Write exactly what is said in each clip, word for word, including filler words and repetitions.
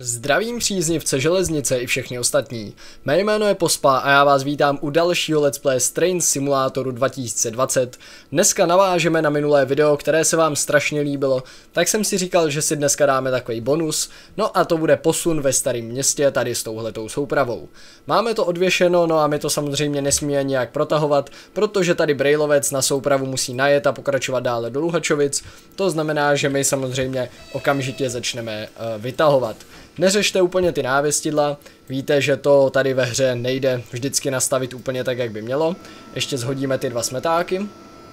Zdravím příznivce železnice i všechny ostatní. Mé jméno je Pospa a já vás vítám u dalšího Let's Play z Train Simulatoru dva tisíce dvacet. Dneska navážeme na minulé video, které se vám strašně líbilo, tak jsem si říkal, že si dneska dáme takový bonus, no a to bude posun ve starém městě tady s touhletou soupravou. Máme to odvěšeno, no a my to samozřejmě nesmíme nějak protahovat, protože tady Brailovec na soupravu musí najet a pokračovat dále do Luhačovic, to znamená, že my samozřejmě okamžitě začneme uh, vytahovat. Neřešte úplně ty návěstidla, víte, že to tady ve hře nejde vždycky nastavit úplně tak, jak by mělo. Ještě shodíme ty dva smetáky.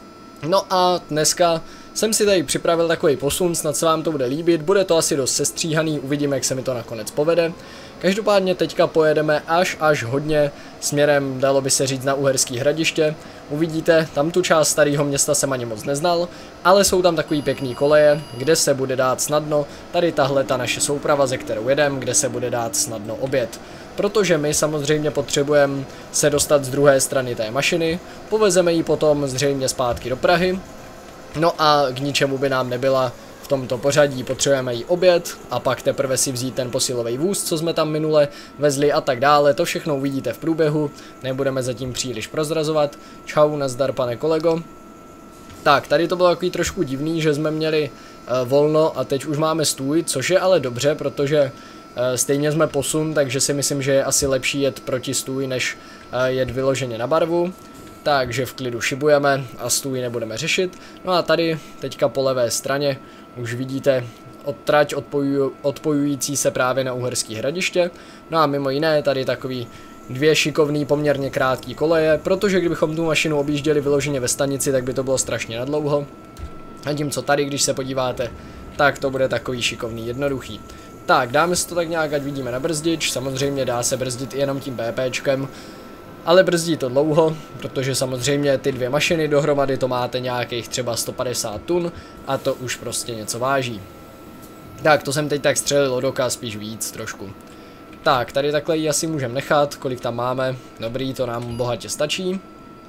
No a dneska jsem si tady připravil takový posun, snad se vám to bude líbit, bude to asi dost sestříhaný, uvidíme, jak se mi to nakonec povede. Každopádně teďka pojedeme až až hodně směrem, dalo by se říct, na Uherský Hradiště. Uvidíte, tam tu část starého města jsem ani moc neznal, ale jsou tam takový pěkný koleje, kde se bude dát snadno, tady tahle ta naše souprava, ze kterou jedem, kde se bude dát snadno obět. Protože my samozřejmě potřebujeme se dostat z druhé strany té mašiny, povezeme ji potom zřejmě zpátky do Prahy, no a k ničemu by nám nebyla v tomto pořadí, potřebujeme jí oběd a pak teprve si vzít ten posilový vůz, co jsme tam minule vezli a tak dále, to všechno uvidíte v průběhu, nebudeme zatím příliš prozrazovat. Čau, nazdar pane kolego. Tak, tady to bylo takový trošku divný, že jsme měli uh, volno a teď už máme stůj, což je ale dobře, protože uh, stejně jsme posun, takže si myslím, že je asi lepší jet proti stůj, než uh, jet vyloženě na barvu. Takže v klidu šibujeme a stůj nebudeme řešit. No a tady teďka po levé straně už vidíte trať odpojuj, odpojující se právě na Uherský Hradiště. No a mimo jiné tady takový dvě šikovný poměrně krátký koleje, protože kdybychom tu mašinu objížděli vyloženě ve stanici, tak by to bylo strašně nadlouho. A tím co tady, když se podíváte, tak to bude takový šikovný, jednoduchý. Tak, dáme si to tak nějak, ať vidíme na brzdič, samozřejmě dá se brzdit i jenom tím BPčkem. Ale brzdí to dlouho, protože samozřejmě ty dvě mašiny dohromady to máte nějakých třeba sto padesát tun a to už prostě něco váží. Tak, to jsem teď tak střelil od oka, spíš víc trošku. Tak, tady takhle ji asi můžeme nechat, kolik tam máme, dobrý, to nám bohatě stačí.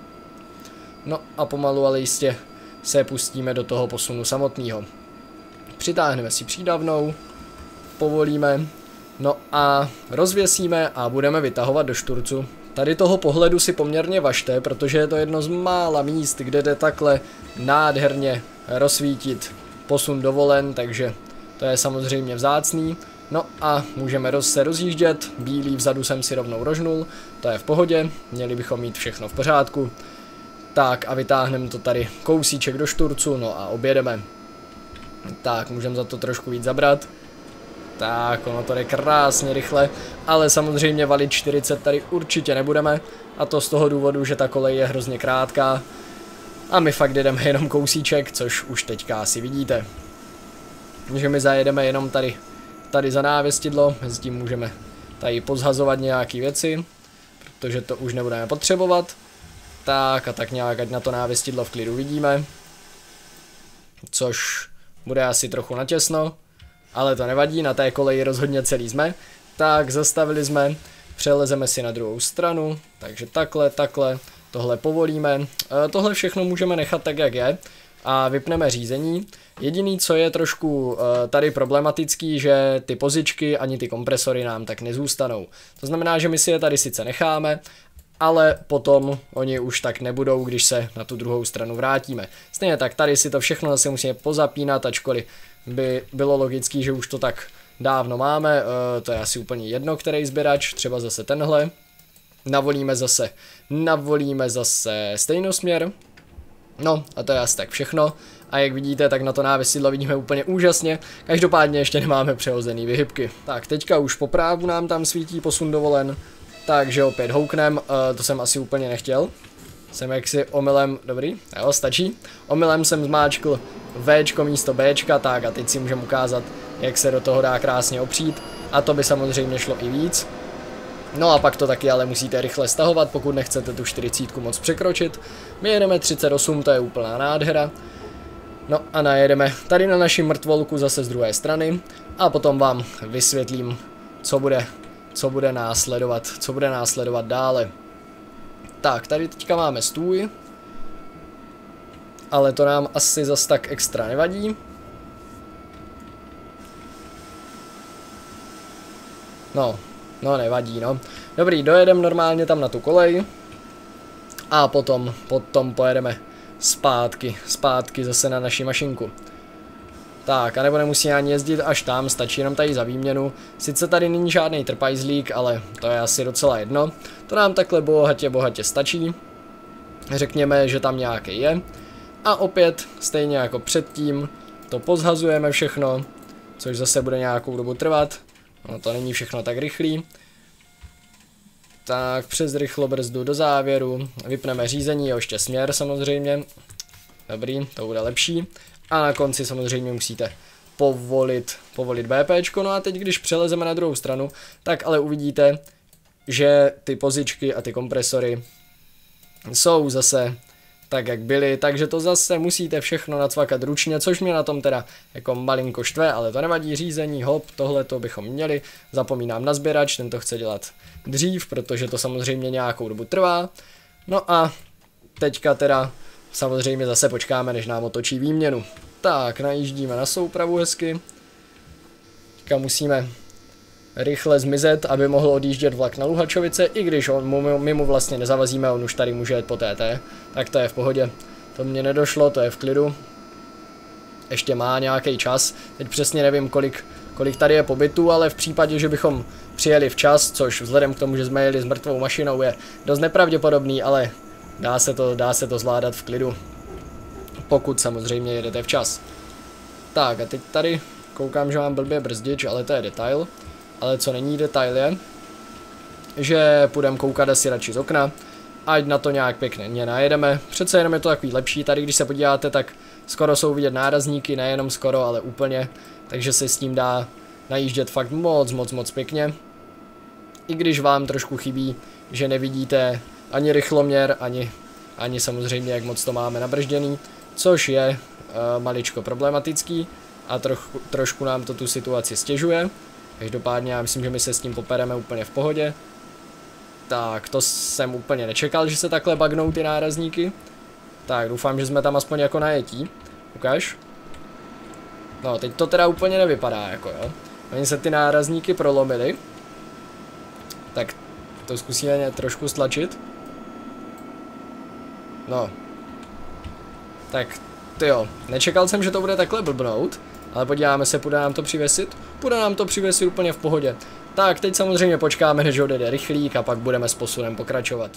No a pomalu, ale jistě se pustíme do toho posunu samotného. Přitáhneme si přídavnou, povolíme, no a rozvěsíme a budeme vytahovat do šturcu. Tady toho pohledu si poměrně važte, protože je to jedno z mála míst, kde jde takhle nádherně rozsvítit posun dovolen, takže to je samozřejmě vzácný. No a můžeme roz se rozjíždět, bílý vzadu jsem si rovnou rožnul, to je v pohodě, měli bychom mít všechno v pořádku. Tak a vytáhneme to tady kousíček do šturcu, no a objedeme. Tak, můžeme za to trošku víc zabrat. Tak, ono to jde krásně rychle, ale samozřejmě valit čtyřicet tady určitě nebudeme, a to z toho důvodu, že ta kolej je hrozně krátká a my fakt jedeme jenom kousíček, což už teďka asi vidíte. Takže my zajedeme jenom tady, tady za návěstidlo, mezi tím můžeme tady pozhazovat nějaké věci, protože to už nebudeme potřebovat. Tak a tak nějak, ať na to návěstidlo v klidu vidíme, což bude asi trochu natěsno. Ale to nevadí, na té koleji rozhodně celý jsme. Tak, zastavili jsme, přelezeme si na druhou stranu, takže takhle, takhle, tohle povolíme. E, tohle všechno můžeme nechat tak, jak je a vypneme řízení. Jediný, co je trošku e, tady problematický, že ty pozičky ani ty kompresory nám tak nezůstanou. To znamená, že my si je tady sice necháme, ale potom oni už tak nebudou, když se na tu druhou stranu vrátíme. Stejně tak tady si to všechno zase musíme pozapínat, ačkoliv by bylo logický, že už to tak dávno máme, e, to je asi úplně jedno, který sběrač, třeba zase tenhle. Navolíme zase, navolíme zase stejnosměr. No a to je asi tak všechno. A jak vidíte, tak na to návěstidlo vidíme úplně úžasně. Každopádně ještě nemáme přehozený vyhybky. Tak teďka už po právu nám tam svítí posun dovolen. Takže opět houknem, e, to jsem asi úplně nechtěl. Jsem jaksi omylem, dobrý, jo, stačí. Omylem jsem zmáčkl Včko místo Bčka, tak a teď si můžeme ukázat, jak se do toho dá krásně opřít. A to by samozřejmě šlo i víc. No a pak to taky ale musíte rychle stahovat, pokud nechcete tu čtyřicítku moc překročit. My jedeme třicet osm, to je úplná nádhera. No a najedeme tady na naši mrtvolku zase z druhé strany. A potom vám vysvětlím, co bude, co bude následovat, co bude následovat dále. Tak, tady teďka máme stůj, ale to nám asi zas tak extra nevadí. No, no nevadí, no. Dobrý, dojedeme normálně tam na tu kolej. A potom, potom pojedeme zpátky, zpátky zase na naši mašinku. Tak, anebo nemusí ani jezdit až tam, stačí jenom tady za výměnu. Sice tady není žádný trpajzlík, ale to je asi docela jedno. To nám takhle bohatě, bohatě stačí. Řekněme, že tam nějaký je. A opět, stejně jako předtím, to pozhazujeme všechno, což zase bude nějakou dobu trvat. No to není všechno tak rychlý. Tak přes rychlobrzdu do závěru, vypneme řízení, ještě směr samozřejmě. Dobrý, to bude lepší. A na konci samozřejmě musíte povolit, povolit BPčko. No a teď, když přelezeme na druhou stranu, tak ale uvidíte, že ty pozičky a ty kompresory jsou zase tak, jak byly, takže to zase musíte všechno nacvakat ručně, což mě na tom teda jako malinko štve, ale to nevadí. Řízení, hop, tohle to bychom měli. Zapomínám na sběrač, ten to chce dělat dřív, protože to samozřejmě nějakou dobu trvá. No a teďka teda samozřejmě zase počkáme, než nám otočí výměnu. Tak, najíždíme na soupravu hezky. Teďka musíme rychle zmizet, aby mohl odjíždět vlak na Luhačovice, i když on, my mu vlastně nezavazíme, on už tady může jet po T T, tak to je v pohodě. To mě nedošlo, to je v klidu. Ještě má nějaký čas, teď přesně nevím, kolik, kolik tady je pobytů, ale v případě, že bychom přijeli včas, což vzhledem k tomu, že jsme jeli s mrtvou mašinou, je dost nepravděpodobný, ale dá se to, dá se to zvládat v klidu. Pokud samozřejmě jedete včas. Tak a teď tady koukám, že mám blbě brzdič, ale to je detail. Ale co není detail je, že půjdeme koukat asi radši z okna, ať na to nějak pěkně najedeme. Přece jenom je to takový lepší, tady když se podíváte, tak skoro jsou vidět nárazníky, nejenom skoro, ale úplně, takže se s tím dá najíždět fakt moc, moc, moc pěkně. I když vám trošku chybí, že nevidíte ani rychloměr, ani, ani samozřejmě, jak moc to máme nabržděný, což je uh, maličko problematický a troch, trošku nám to tu situaci stěžuje. Každopádně já myslím, že my se s tím popereme úplně v pohodě. Tak, to jsem úplně nečekal, že se takhle bagnou ty nárazníky. Tak, doufám, že jsme tam aspoň jako najetí. Ukaž. No, teď to teda úplně nevypadá, jako jo. Oni se ty nárazníky prolomily. Tak, to zkusíme trošku stlačit. No. Tak, tyjo, nečekal jsem, že to bude takhle blbnout. Ale podíváme se, půjde nám to přivěsit? Půjde nám to přivěsit úplně v pohodě. Tak, teď samozřejmě počkáme, než odjede rychlík a pak budeme s posunem pokračovat.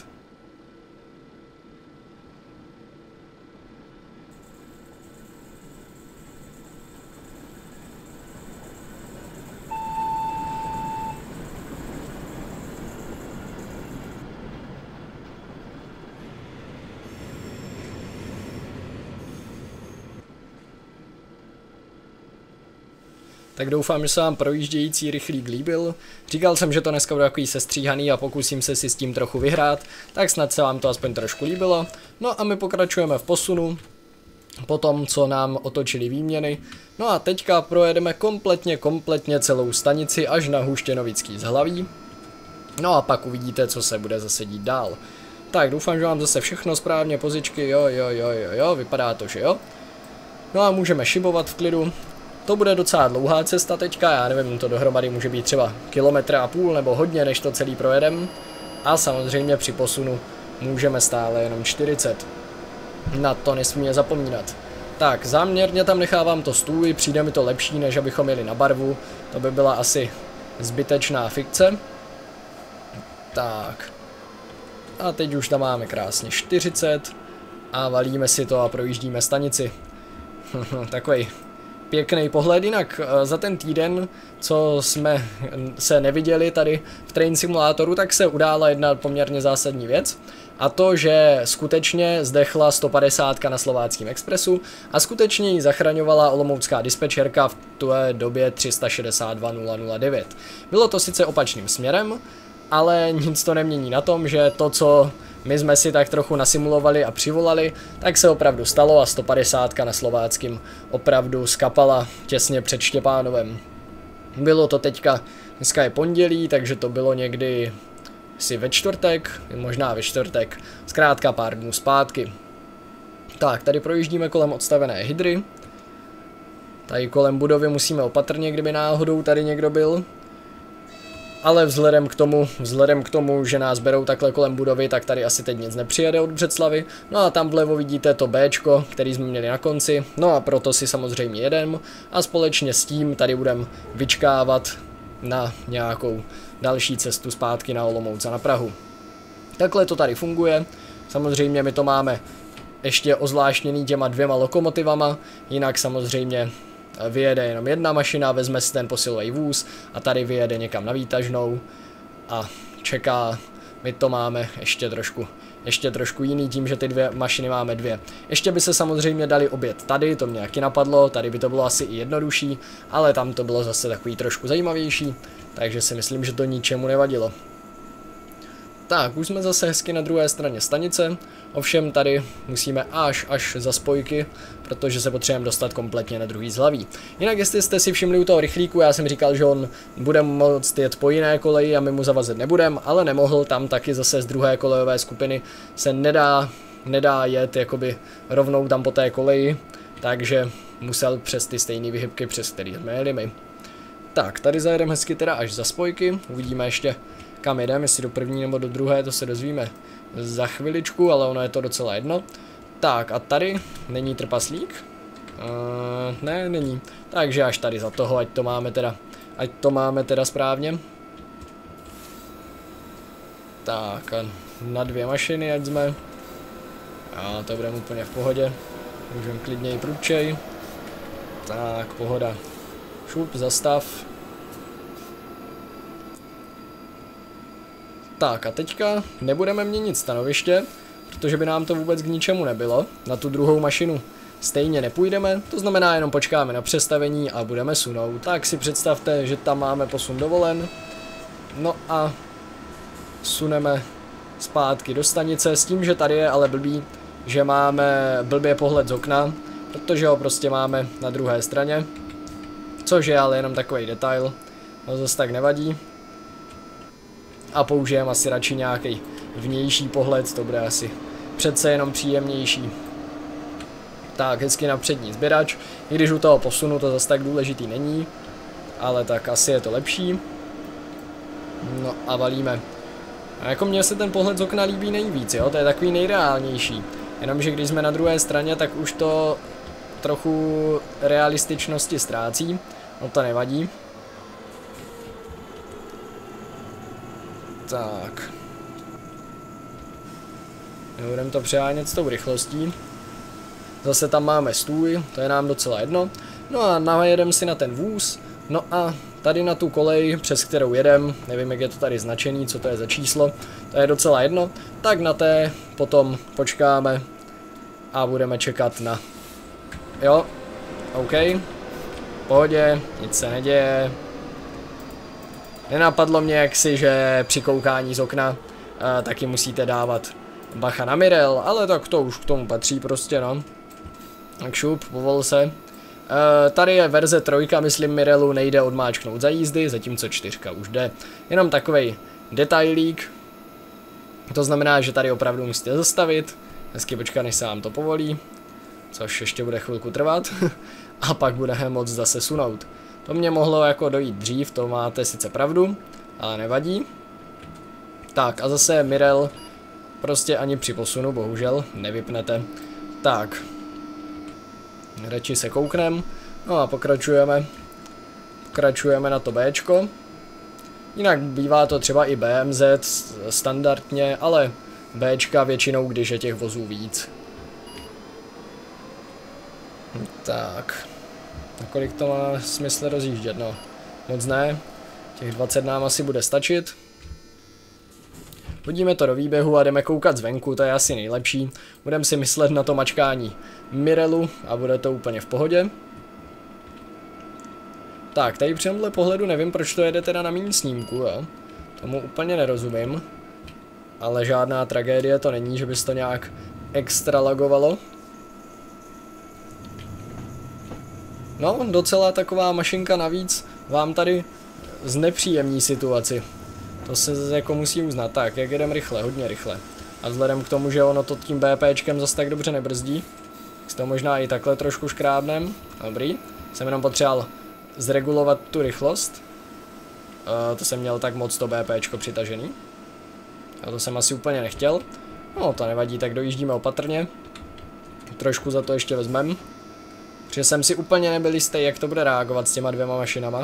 Tak doufám, že se vám projíždějící rychlík líbil. Říkal jsem, že to dneska bude takový sestříhaný a pokusím se si s tím trochu vyhrát, tak snad se vám to aspoň trošku líbilo. No a my pokračujeme v posunu, po tom, co nám otočili výměny. No a teďka projedeme kompletně, kompletně celou stanici až na Huštěnovický zhlaví. No a pak uvidíte, co se bude zase dít dál. Tak doufám, že vám zase všechno správně, pozičky, jo, jo, jo, jo, jo, vypadá to, že jo. No a můžeme šibovat v klidu. To bude docela dlouhá cesta teďka, já nevím, to dohromady může být třeba kilometr a půl nebo hodně, než to celý projedem. A samozřejmě při posunu můžeme stále jenom čtyřicet. Na to nesmíme zapomínat. Tak, záměrně tam nechávám to stůj, přijde mi to lepší, než abychom jeli na barvu. To by byla asi zbytečná fikce. Tak. A teď už tam máme krásně čtyřicet. A valíme si to a projíždíme stanici. Takový pěkný pohled, jinak za ten týden, co jsme se neviděli tady v Train Simulátoru, tak se udála jedna poměrně zásadní věc. A to, že skutečně zdechla sto padesát na Slováckém expresu a skutečně ji zachraňovala olomoucká dispečerka v té době tři sta šedesát dva nula nula devět. Bylo to sice opačným směrem, ale nic to nemění na tom, že to, co my jsme si tak trochu nasimulovali a přivolali, tak se opravdu stalo a sto padesát na Slováckém opravdu skapala těsně před Štěpánovem. Bylo to teďka, dneska je pondělí, takže to bylo někdy si ve čtvrtek, možná ve čtvrtek, zkrátka pár dnů zpátky. Tak, tady projíždíme kolem odstavené hydry. Tady kolem budovy musíme opatrně, kdyby náhodou tady někdo byl. ale vzhledem k tomu, vzhledem k tomu, že nás berou takhle kolem budovy, tak tady asi teď nic nepřijede od Břeclavy. No a tam vlevo vidíte to Bčko, který jsme měli na konci, no a proto si samozřejmě jedem a společně s tím tady budeme vyčkávat na nějakou další cestu zpátky na Olomouc a na Prahu. Takhle to tady funguje, samozřejmě my to máme ještě ozvláštněný těma dvěma lokomotivama, jinak samozřejmě vyjede jenom jedna mašina, vezme si ten posilový vůz a tady vyjede někam na výtažnou a čeká. My to máme ještě trošku, ještě trošku jiný tím, že ty dvě mašiny máme dvě. Ještě by se samozřejmě dali obět tady, to mě taky napadlo, tady by to bylo asi i jednodušší, ale tam to bylo zase takový trošku zajímavější, takže si myslím, že to ničemu nevadilo. Tak, už jsme zase hezky na druhé straně stanice, ovšem tady musíme až až za spojky, protože se potřebujeme dostat kompletně na druhý zhlaví. Jinak jestli jste si všimli u toho rychlíku, já jsem říkal, že on bude moct jet po jiné koleji a my mu zavazet nebudem, ale nemohl, tam taky zase z druhé kolejové skupiny se nedá, nedá jet jakoby rovnou tam po té koleji, takže musel přes ty stejné vyhybky, přes který jsme jeli my. Tak, tady zajedeme hezky teda až za spojky, uvidíme ještě kam jedeme, jestli do první nebo do druhé, to se dozvíme za chviličku, ale ono je to docela jedno. Tak a tady není trpaslík? Uh, ne, není. Takže až tady za toho, ať to máme teda, ať to máme teda správně. Tak a na dvě mašiny, ať jsme. A to budeme úplně v pohodě. Můžeme klidně i prudčej. Tak, pohoda. Šup, zastav. Tak a teďka nebudeme měnit stanoviště, protože by nám to vůbec k ničemu nebylo. Na tu druhou mašinu stejně nepůjdeme, to znamená jenom počkáme na přestavení a budeme sunout. Tak si představte, že tam máme posun dovolen. No a suneme zpátky do stanice s tím, že tady je ale blbý, že máme blbě pohled z okna, protože ho prostě máme na druhé straně. Což je ale jenom takový detail, no zase tak nevadí. A použijeme asi radši nějaký vnější pohled, to bude asi přece jenom příjemnější. Tak, hezky na přední sběrač, i když u toho posunu to zase tak důležitý není, ale tak asi je to lepší. No a valíme. A jako mně se ten pohled z okna líbí nejvíc, jo, to je takový nejreálnější. Jenomže když jsme na druhé straně, tak už to trochu realističnosti ztrácí, no to nevadí. Tak. Budeme to přehánět s tou rychlostí. Zase tam máme stůj, to je nám docela jedno. No a najedeme si na ten vůz. No a tady na tu kolej, přes kterou jedem, nevím, jak je to tady značený, co to je za číslo, to je docela jedno. Tak na té potom počkáme a budeme čekat na... Jo, OK. V pohodě, nic se neděje. Nenapadlo mě jaksi, že při koukání z okna uh, taky musíte dávat bacha na Mirel, ale tak to už k tomu patří prostě, no. Tak šup, povol se. Uh, tady je verze trojka, myslím Mirelu nejde odmáčknout za jízdy, zatímco čtyřka už jde. Jenom takovej detailík. To znamená, že tady opravdu musíte zastavit, hezky počkat, než se vám to povolí, což ještě bude chvilku trvat, a pak budeme moct zase sunout. To mě mohlo jako dojít dřív, to máte sice pravdu, ale nevadí. Tak a zase Mirel prostě ani při posunu, bohužel, nevypnete. Tak. Radši se kouknem. No a pokračujeme. Pokračujeme na to Bčko. Jinak bývá to třeba i B M Z standardně, ale Bčka většinou, když je těch vozů víc. Tak. Kolik to má smysl rozjíždět, no. Moc ne. Těch dvacet nám asi bude stačit. Hodíme to do výběhu a jdeme koukat zvenku, to je asi nejlepší. Budeme si myslet na to mačkání Mirelu a bude to úplně v pohodě. Tak, tady při tomhle pohledu nevím, proč to jede teda na mým snímku, jo. Tomu úplně nerozumím. Ale žádná tragédie to není, že bys to nějak extra lagovalo. No, docela taková mašinka navíc vám tady znepříjemní situaci. To se jako musí uznat. Tak, jak jedem rychle, hodně rychle. A vzhledem k tomu, že ono to tím BPčkem zase tak dobře nebrzdí, tak to možná i takhle trošku škrábnem. Dobrý. Jsem jenom potřeboval zregulovat tu rychlost. Uh, to jsem měl tak moc to BPčko přitažený. A to jsem asi úplně nechtěl. No, to nevadí, tak dojíždíme opatrně. Trošku za to ještě vezmem. Protože jsem si úplně nebyl jistý, jak to bude reagovat s těma dvěma mašinama.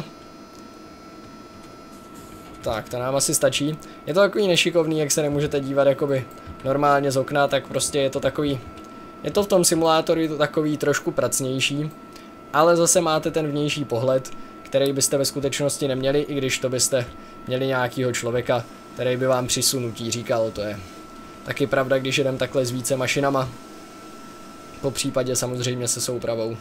Tak, to nám asi stačí. Je to takový nešikovný, jak se nemůžete dívat jakoby normálně z okna, tak prostě je to takový... Je to v tom simulátoru je to takový trošku pracnější, ale zase máte ten vnější pohled, který byste ve skutečnosti neměli, i když to byste měli nějakýho člověka, který by vám při sunutí říkal, to je taky pravda, když jedem takhle s více mašinama. Po případě samozřejmě se soupravou.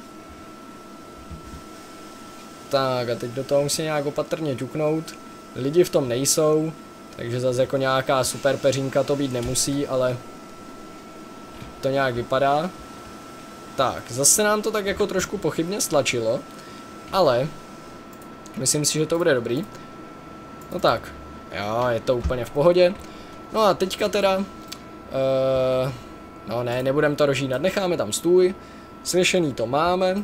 Tak a teď do toho musím nějak opatrně ťuknout. Lidi v tom nejsou, takže zase jako nějaká super peřínka to být nemusí, ale to nějak vypadá. Tak, zase nám to tak jako trošku pochybně stlačilo, ale myslím si, že to bude dobrý. No tak, jo, je to úplně v pohodě. No a teďka teda, uh, no ne, nebudem to rozžínat, necháme tam stůj, svěšený to máme.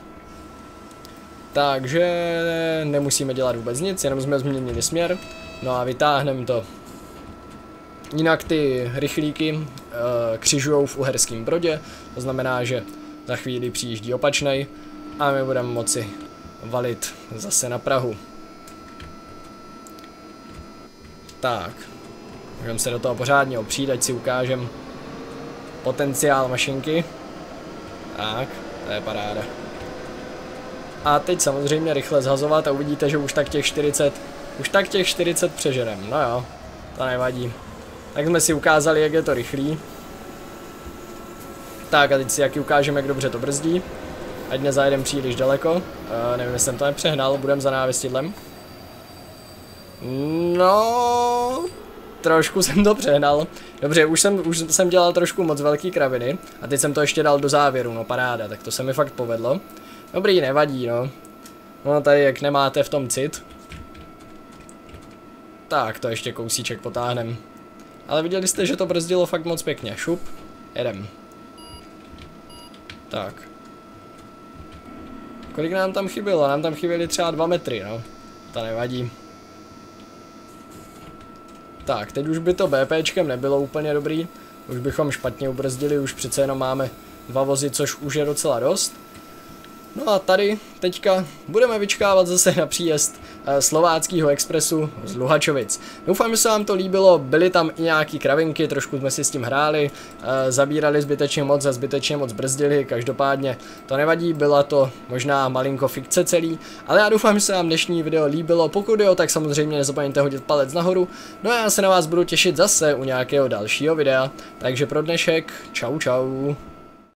Takže nemusíme dělat vůbec nic, jenom jsme změnili směr. No a vytáhneme to. Jinak ty rychlíky uh, křižujou v Uherském Brodě, to znamená, že za chvíli přijíždí opačnej a my budeme moci valit zase na Prahu. Tak, můžeme se do toho pořádně opřít, ať si ukážem potenciál mašinky. Tak, to je paráda. A teď samozřejmě rychle zhazovat a uvidíte, že už tak těch čtyřicet, už tak těch čtyřicet přeženem, no jo, to nevadí. Tak jsme si ukázali, jak je to rychlý. Tak a teď si jaký ukážeme, jak dobře to brzdí. Ať nezajedem příliš daleko, uh, nevím, jestli jsem to nepřehnal, budem za návěstidlem. No, trošku jsem to přehnal. Dobře, už jsem, už jsem dělal trošku moc velký kraviny a teď jsem to ještě dal do závěru, no paráda, tak to se mi fakt povedlo. Dobrý, nevadí, no. No tady jak nemáte v tom cit. Tak, to ještě kousíček potáhnem. Ale viděli jste, že to brzdilo fakt moc pěkně. Šup, jedem. Tak. Kolik nám tam chybělo? Nám tam chyběly třeba dva metry, no. To nevadí. Tak, teď už by to BPčkem nebylo úplně dobrý. Už bychom špatně ubrzdili, už přece jenom máme dva vozy, což už je docela dost. No a tady teďka budeme vyčkávat zase na příjezd uh, Slováckého expresu z Luhačovic. Doufám, že se vám to líbilo, byly tam i nějaký kravinky, trošku jsme si s tím hráli, uh, zabírali zbytečně moc a zbytečně moc brzdili, každopádně to nevadí, byla to možná malinko fikce celý, ale já doufám, že se vám dnešní video líbilo, pokud jo, tak samozřejmě nezapomeňte hodit palec nahoru, no a já se na vás budu těšit zase u nějakého dalšího videa, takže pro dnešek čau čau.